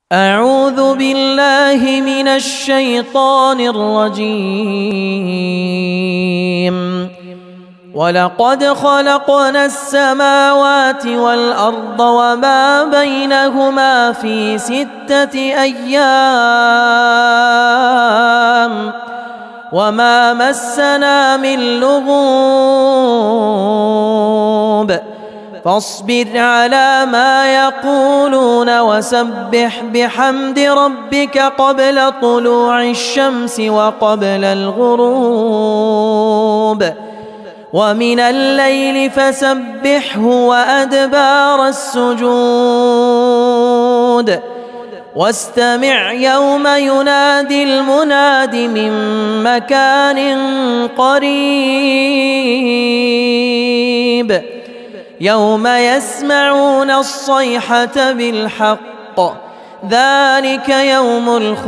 أعوذ بالله من الشيطان الرجيم. ولقد خلقنا السماوات والأرض وما بينهما في 6 أيام وما مسنا من لغوب فاصبر على ما يقولون وسبح بحمد ربك قبل طلوع الشمس وقبل الغروب ومن الليل فسبحه وأدبار السجود واستمع يوم ينادي المناد من مكان قريب يوم يسمعون الصيحة بالحق ذلك يوم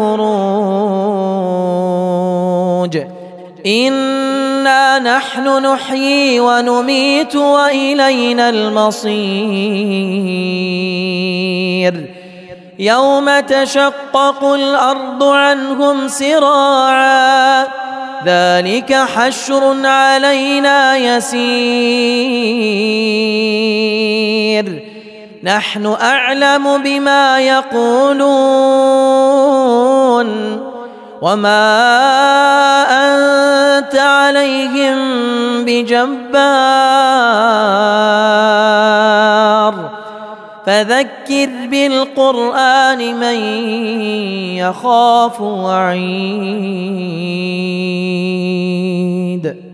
الخروج إنا نحن نحيي ونميت وإلينا المصير يوم تشقق الأرض عنهم سراعا ذلك حشر علينا يسير نحن أعلم بما يقولون وما أنت عليهم بجبار فذكر بالقرآن من يخاف وعيد.